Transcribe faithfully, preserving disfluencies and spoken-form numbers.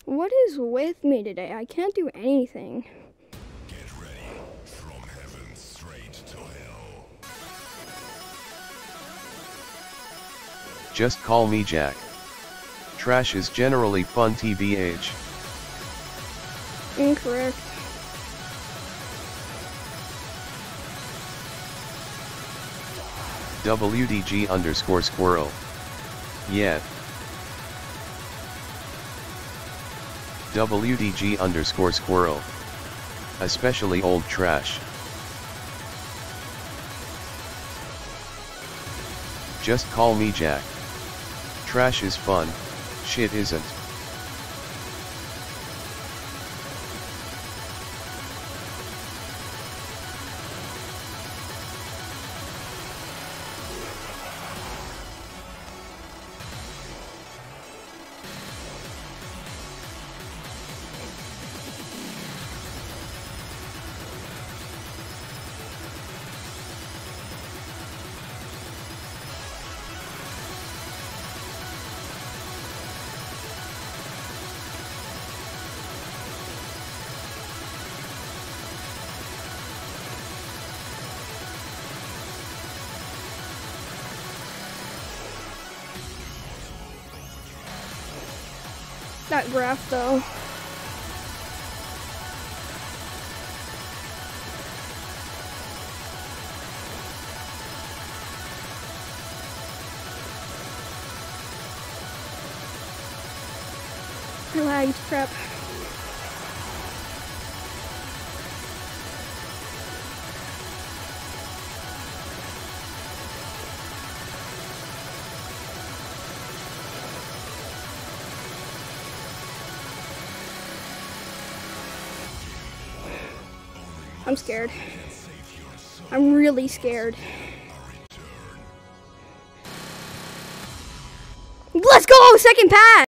What is with me today? I can't do anything. Get ready. From heaven straight to hell. Just call me Jack. Trash is generally fun, T B H. Incorrect. W D G underscore squirrel. Yeah. W D G underscore squirrel. Especially old trash. Just call me Jack. Trash is fun, shit isn't. That graph though. I lagged, crap. I'm scared. I'm really scared. Let's go! Second pass!